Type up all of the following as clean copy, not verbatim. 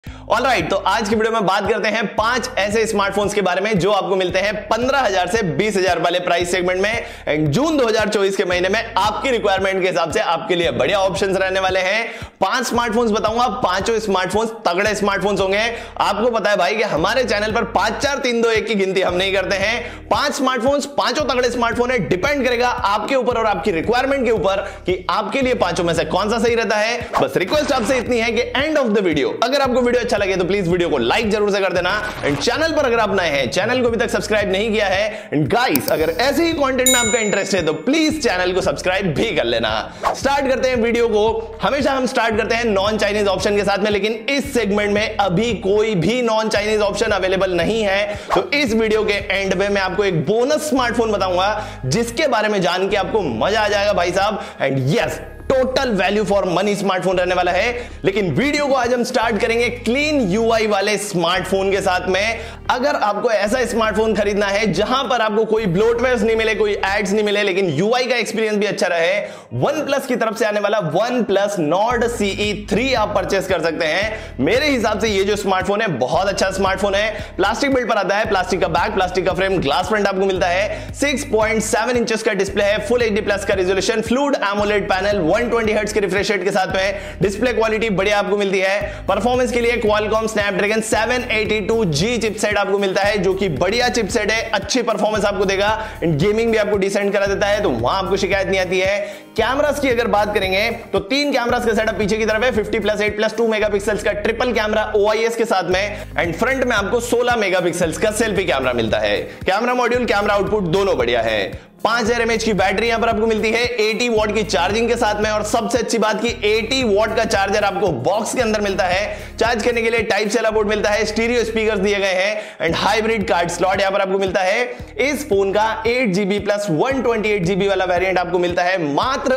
Alright, तो आज की वीडियो में बात करते हैं 5 ऐसे स्मार्टफोन्स के बारे में जो आपको मिलते हैं 15,000 से 20,000 वाले प्राइस सेगमेंट में। एंड जून 2024 के महीने में आपकी रिक्वायरमेंट के हिसाब से आपके लिए बढ़िया ऑप्शंस रहने वाले हैं। 5 स्मार्टफोन्स बताऊंगा, पांचों स्मार्टफोन्स तगड़े स्मार्टफोन्स होंगे। आपको पता है भाई कि हमारे चैनल पर 5 4 3 2 1 की गिनती हम नहीं करते हैं। 5 स्मार्टफोन्स, पांचों तगड़े स्मार्टफोन है। डिपेंड करेगा आपके ऊपर और आपकी रिक्वायरमेंट के ऊपर कि आपके लिए पांचों में से कौन सा सही रहता है। बस रिक्वेस्ट आपसे इतनी है कि एंड ऑफ द वीडियो अगर आपको वीडियो अच्छा लगे तो प्लीज वीडियो को लाइक जरूर से कर देना। एंड चैनल पर अगर आप नए हैं, चैनल को अभी तक सब्सक्राइब नहीं किया है, एंड गाइस अगर ऐसे ही कंटेंट में आपका इंटरेस्ट है तो प्लीज चैनल को सब्सक्राइब भी कर लेना। स्टार्ट करते हैं वीडियो को। हमेशा हम स्टार्ट करते हैं नॉन चाइनीज ऑप्शन के साथ में, लेकिन इस सेगमेंट में अभी कोई भी नॉन चाइनीज ऑप्शन अवेलेबल नहीं है। तो इस वीडियो के एंड में मैं आपको एक बोनस स्मार्टफोन बताऊंगा जिसके बारे में जान के आपको मजा आ जाएगा भाई साहब। And yes, total value for money smartphone रहने वाला है। लेकिन वीडियो को आज हम स्टार्ट करेंगे क्लीन यूआई वाले स्मार्टफोन के साथ में। अगर आपको ऐसा स्मार्टफोन खरीदना है जहां पर आपको कोई ब्लोटवेयर नहीं मिले, कोई एड्स नहीं मिले, लेकिन यूआई का एक्सपीरियंस भी अच्छा रहे, OnePlus की तरफ से आने वाला OnePlus Nord CE3 आप परचेस कर सकते हैं। मेरे हिसाब से ये जो स्मार्टफोन है बहुत अच्छा स्मार्टफोन है। प्लास्टिक बिल्ड पर आता है, प्लास्टिक का बैक, प्लास्टिक का फ्रेम, ग्लास फ्रंट आपको मिलता है। 6.7 इंचेस का डिस्प्ले है, फुल HD प्लस का resolution, fluid AMOLED panel, 120 hertz के रिफ्रेश रेट के साथ में डिस्प्ले क्वालिटी बढ़िया आपको मिलती है। परफॉर्मेंस के लिए Qualcomm Snapdragon 782G चिपसेट आपको मिलता है, जो कि बढ़िया चिपसेट है, अच्छी परफॉर्मेंस आपको देगा। गेमिंग भी आपको डिसेंट करा देता है, तो वहां आपको शिकायत नहीं आती है। कैमरास की अगर बात करेंगे तो 3 कैमरास का सेटअप पीछे की तरफ है, 50+8+2 मेगापिक्सल्स का ट्रिपल कैमरा OIS के साथ में। एंड फ्रंट में आपको 16 मेगापिक्सल्स का सेल्फी कैमरा मिलता है। कैमरा मॉड्यूल, कैमरा आउटपुट दोनों बढ़िया है। 5000 mAh की बैटरी यहां पर आपको मिलती है, 80 वॉट की चार्जिंग के साथ में। और सबसे अच्छी बात की 80 वॉट का चार्जर आपको बॉक्स के अंदर मिलता है। चार्ज करने के लिए टाइप सी वाला पोर्ट मिलता है, स्टीरियो स्पीकर्स दिए गए हैं, एंड हाइब्रिड कार्ड स्लॉट यहां पर आपको मिलता है। इस फोन का 8GB प्लस 128GB वाला वेरिएंट आपको मिलता है मात्र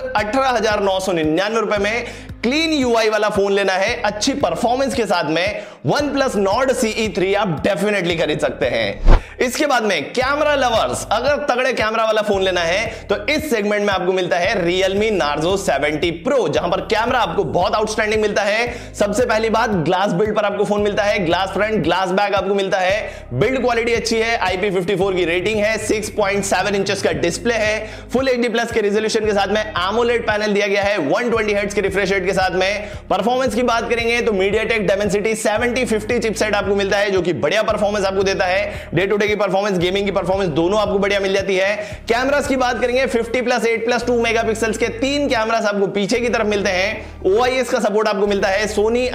18,999 रुपए में। क्लीन यूआई वाला फोन लेना है अच्छी परफॉर्मेंस के साथ में, OnePlus Nord CE3 आप डेफिनेटली खरीद सकते हैं। इसके बाद में कैमरा लवर्स, अगर तगड़े कैमरा वाला फोन लेना है तो इस सेगमेंट में आपको मिलता है Realme Narzo 70 Pro, जहां पर कैमरा आपको बहुत आउटस्टैंडिंग मिलता है। सबसे पहली बात, ग्लास बिल्ड पर आपको फोन मिलता है, ग्लास फ्रंट, ग्लास बैक आपको मिलता है। बिल्ड क्वालिटी अच्छी है, IP54 की रेटिंग है, 6.7 इंचेस का डिस्प्ले है, फुल HD प्लस के रेजोल्यूशन के साथ में एमोलेड पैनल दिया गया है, 120 हर्ट्ज के रिफ्रेश रेट के साथ में। परफॉर्मेंस की बात करेंगे तो MediaTek Dimensity 7050 चिपसेट आपको मिलता है, जो कि बढ़िया परफॉर्मेंस आपको देता है। डे टू डे की परफॉर्मेंस, गेमिंग की परफॉर्मेंस दोनों आपको बढ़िया मिल जाती है। कैमरास की बात करेंगे, 50+8+2 मेगापिक्सल्स के 3 कैमरास आपको पीछे की तरफ मिलते हैं। OIS का सपोर्ट आपको मिलता है। Sony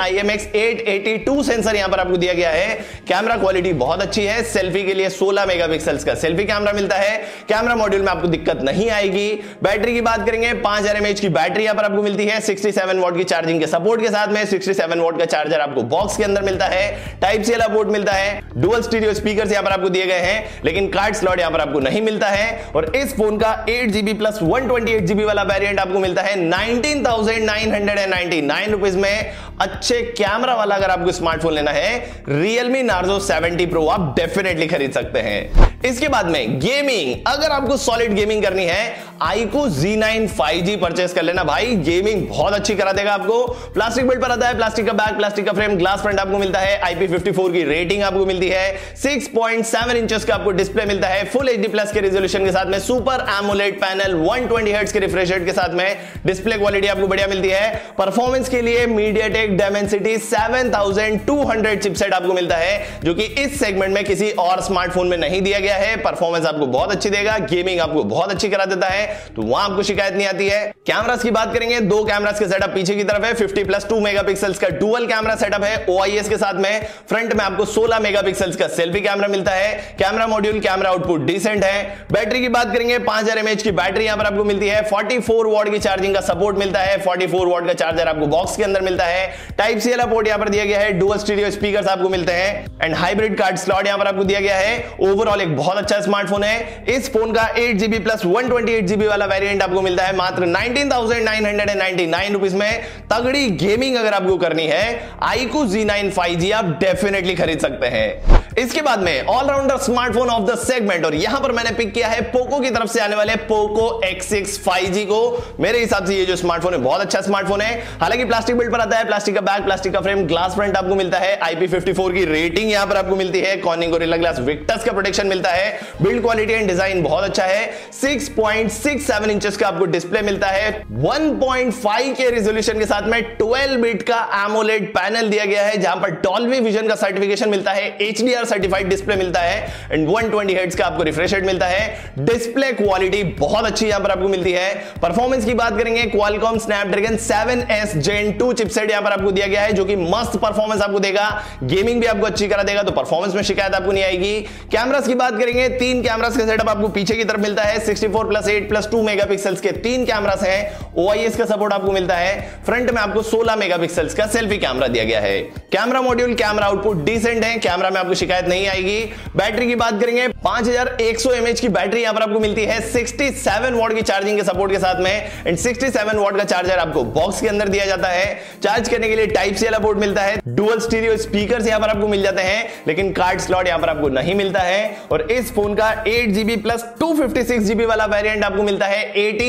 IMX882 सेंसर यहां पर आपको दिया गया है। कैमरा क्वालिटी बहुत अच्छी है। सेल्फी के लिए 16 मेगापिक्सल्स का सेल्फी कैमरा मिलता है। कैमरा मॉड्यूल में आपको दिक्कत नहीं आएगी। बैटरी की बात करेंगे, 5000 mAh की बैटरी यहां पर आपको मिलती है, 67 वॉट की चार्जिंग के सपोर्ट के साथ में। 67 वॉट का चार्जर आपको बॉक्स के अंदर मिलता है, टाइप सी वाला पोर्ट मिलता है, डुअल स्टीरियो स्पीकर्स यहां पर आपको दिए गए हैं, लेकिन कार्ड स्लॉट यहां पर आपको नहीं मिलता है। और इस फोन का 8GB प्लस 128GB वाला वेरिएंट आपको मिलता है 19,999 रुपीज में। अच्छे कैमरा वाला अगर आपको स्मार्टफोन लेना है, Realme Narzo 70 Pro आप डेफिनेटली खरीद सकते हैं। इसके बाद में गेमिंग, अगर आपको सॉलिड गेमिंग करनी है, iQOO Z9 5G परचेस कर लेना भाई। गेमिंग बहुत अच्छी करा देगा आपको। प्लास्टिक बिल्ड पर आता है, प्लास्टिक का बैक, प्लास्टिक का फ्रेम, ग्लास फ्रंट आपको मिलता है, IP54 की रेटिंग आपको मिलती है, 6.7 इंचेस का आपको डिस्प्ले मिलता है, फुल HD प्लस के रेजोल्यूशन के साथ में, सुपर एमोलेड पैनल, 120 हर्ट्ज के रिफ्रेश रेट के साथ में। डिस्प्ले क्वालिटी आपको बढ़िया मिलती है। परफॉर्मेंस के लिए MediaTek Dimensity 7200 चिपसेट आपको मिलता है, जो कि इस सेगमेंट में किसी और स्मार्टफोन में नहीं दिया गया है। परफॉर्मेंस आपको बहुत अच्छी देगा, गेमिंग आपको बहुत अच्छी करा देता है, तो वहां आपको शिकायत नहीं आती है। कैमरास की बात करेंगे, 2 कैमरास के सेटअप पीछे की तरफ है, 50+2 मेगापिक्सल्स का डुअल कैमरा सेटअप है OIS के साथ में। फ्रंट में आपको 16 मेगापिक्सल्स का सेल्फी कैमरा मिलता है। Camera module, camera output decent है। बैटरी की बात करेंगे, 5000 mAh की बैटरी यहां पर आपको मिलती है, 44 वॉट की चार्जिंग का सपोर्ट मिलता है, 44 वॉट का चार्जर आपको बॉक्स के अंदर मिलता है। टाइप सी वाला पोर्ट यहां पर दिया गया है, डुअल स्टीरियो स्पीकर्स आपको मिलते हैं, एंड हाइब्रिड कार्ड स्लॉट यहां पर आपको दिया गया है। ओवरऑल एक बहुत अच्छा स्मार्टफोन है। इस फोन का 8GB प्लस 128GB वाला वेरिएंट आपको मिलता है मात्र 19,999 रुपीज में। तगड़ी गेमिंग अगर आपको करनी है, iQOO Z9 5G आप डेफिनेटली खरीद सकते हैं। इसके बाद में allrounder smartphone of the segment, और यहां पर मैंने पिक किया है पोको की तरफ से आने वाले पोको X6 5G को। मेरे हिसाब से ये जो स्मार्टफोन है बहुत अच्छा स्मार्टफोन है। हालांकि प्लास्टिक बिल्ड पर आता है, प्लास्टिक का बैक, प्लास्टिक का फ्रेम, ग्लास फ्रंट आपको मिलता है, IP54 की रेटिंग यहां पर आपको मिलती है, कॉर्निंग गोरिल्ला ग्लास विक्टस का प्रोटेक्शन मिलता है, बिल्ड क्वालिटी एंड डिजाइन बहुत अच्छा है, 6.67 इंचेस का आपको डिस्प्ले मिलता है, 1.5 के रेजोल्यूशन के साथ में 12 बिट का एमोलेड पैनल दिया गया है, जहां पर डॉल्बी विजन का सर्टिफिकेशन मिलता है, HDR सर्टिफाइड डिस्प्ले मिलता है एंड 120 हर्ट्ज का आपको रिफ्रेश रेट मिलता है। डिस्प्ले क्वालिटी बहुत अच्छी यहां पर आपको मिलती है। परफॉर्मेंस की बात करेंगे, Qualcomm Snapdragon 7S Gen 2 chipset यहां पर आपको दिया गया है, जो कि मस्त परफॉर्मेंस आपको देगा, गेमिंग भी आपको अच्छी करा देगा, तो परफॉर्मेंस में शिकायत आपको नहीं आएगी। कैमरास की बात करेंगे, 3 कैमरास का सेटअप आपको पीछे की तरफ मिलता है, 64+8+2 मेगापिक्सल्स के 3 कैमरास हैं, OIS का सपोर्ट आपको मिलता है। फ्रंट में आपको 16 मेगापिक्सल्स का सेल्फी कैमरा दिया गया है। Camera module, camera output decent है, कैमरा में आपको शिकायत नहीं आएगी। बैटरी की बात करेंगे, 5100 mAh की बैटरी यहां पर आपको मिलती है, 67 वॉट की चार्जिंग के सपोर्ट के साथ में एंड 67 वॉट का चार्जर आपको बॉक्स के अंदर दिया जाता है। चार्ज करने के लिए टाइप सी वाला पोर्ट मिलता है, डुअल स्टीरियो स्पीकर्स यहां पर आपको मिल जाते हैं, लेकिन कार्ड स्लॉट यहां पर आपको नहीं मिलता है। और इस फोन का 8GB प्लस 256GB वाला वेरिएंट आपको मिलता है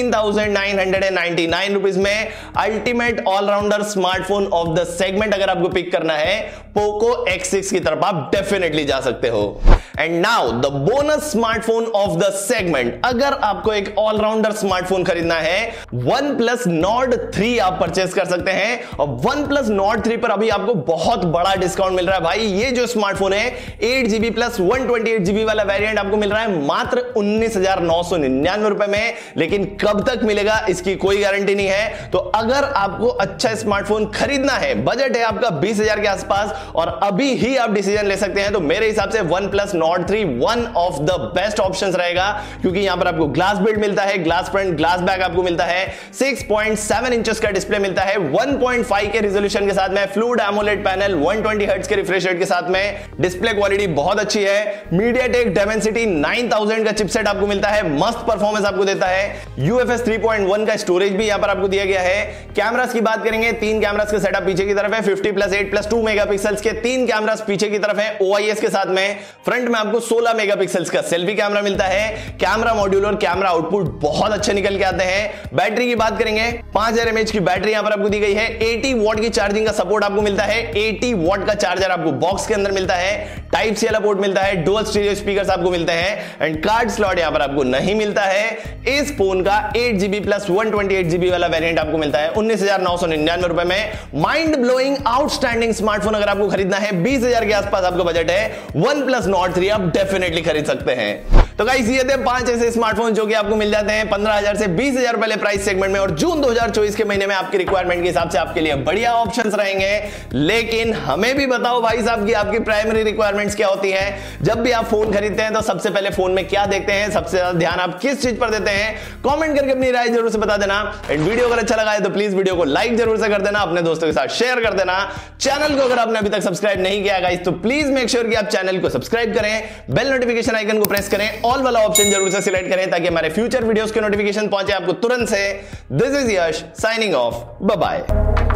18,999 रुपीज में। Ultimate allrounder smartphone of the segment अगर आपको पिक करना है, पोको X6 की तरफ आप डेफिनेटली जा सकते हो। And now the bonus smartphone of the segment, अगर आपको एक ऑलराउंडर स्मार्टफोन खरीदना है, OnePlus Nord 3 आप परचेस कर सकते हैं। और OnePlus Nord 3 पर अभी आपको बहुत बड़ा डिस्काउंट मिल रहा है भाई। ये जो स्मार्टफोन है 8GB प्लस 128GB वाला वेरिएंट आपको मिल रहा है मात्र 19,999 रुपए में, लेकिन कब तक मिलेगा इसकी कोई गारंटी नहीं है। तो अगर आपको अच्छा स्मार्टफोन खरीदना है, बजट है आपका 20,000 के आसपास और अभी ही आप डिसीजन ले सकते हैं, तो मेरे हिसाब से OnePlus Nord 3 one of the best options रहेगा, क्योंकि यहां पर आपको ग्लास बिल्ड मिलता है, ग्लास फ्रंट, ग्लास बैक आपको मिलता है, 6.7 इंचेस का डिस्प्ले मिलता है, 1.5 के रेजोल्यूशन के साथ में, फ्लूइड एमोलेड पैनल, 120 हर्ट्ज के रिफ्रेश रेट के साथ में, डिस्प्ले क्वालिटी बहुत अच्छी है। MediaTek Dimensity 9000 का चिपसेट आपको मिलता है, मस्त परफॉर्मेंस आपको देता है। UFS 3.1 का स्टोरेज भी यहां पर आपको दिया गया है। कैमरास की बात करेंगे, 3 कैमरास का सेटअप पीछे की तरफ है, 50+8+2 मेगापिक्सल्स के 3 कैमरास पीछे की तरफ है, OIS के साथ में। फ्रंट में आपको 16 मेगापिक्सल्स का सेल्फी कैमरा मिलता है। कैमरा मॉड्यूल और कैमरा आउटपुट बहुत अच्छे निकल के आते हैं। बैटरी की बात करेंगे, 5000 mAh की बैटरी यहां पर आपको दी गई है, 80 वॉट की चार्जिंग का सपोर्ट आपको मिलता है, 80 वॉट का चार्जर आपको बॉक्स के अंदर मिलता है, टाइप सी वाला पोर्ट मिलता है, डुअल स्टीरियो स्पीकर्स आपको मिलते हैं एंड कार्ड स्लॉट यहां पर आपको नहीं मिलता है। इस फोन का 8GB प्लस 128GB वाला वेरिएंट आपको मिलता है 19,999 रुपए में। माइंड ब्लोइंग आउटस्टैंडिंग स्मार्टफोन अगर आपको खरीदना है, 20,000 के आसपास आपका बजट है, OnePlus Nord 3 आप डेफिनेटली खरीद सकते हैं। तो गाइस ये थे 5 ऐसे स्मार्टफोन जो कि आपको मिल जाते हैं 15,000 से 20,000 वाले प्राइस सेगमेंट में, और जून 2024 के महीने में आपकी रिक्वायरमेंट के हिसाब से आपके लिए बढ़िया ऑप्शंस रहेंगे। लेकिन हमें भी बताओ भाई साहब कि आपकी प्राइमरी रिक्वायरमेंट्स क्या होती है। जब भी आप फोन खरीदते हैं तो सबसे पहले फोन में क्या देखते हैं, सबसे ज्यादा ध्यान आप किस चीज पर देते हैं, कमेंट करके अपनी राय जरूर से बता देना। एंड वीडियो अगर अच्छा लगा है तो प्लीज वीडियो को लाइक जरूर से कर देना, अपने दोस्तों के साथ शेयर कर देना। चैनल को अगर आपने अभी तक सब्सक्राइब नहीं किया गाइस तो प्लीज मेक श्योर कि आप चैनल को सब्सक्राइब करें, बेल नोटिफिकेशन आइकन को प्रेस करें, ऑल वाला ऑप्शन जरूर से सिलेक्ट करें ताकि हमारे फ्यूचर वीडियोस के नोटिफिकेशन पहुंचे आपको तुरंत से। This is Yash signing off, bye bye.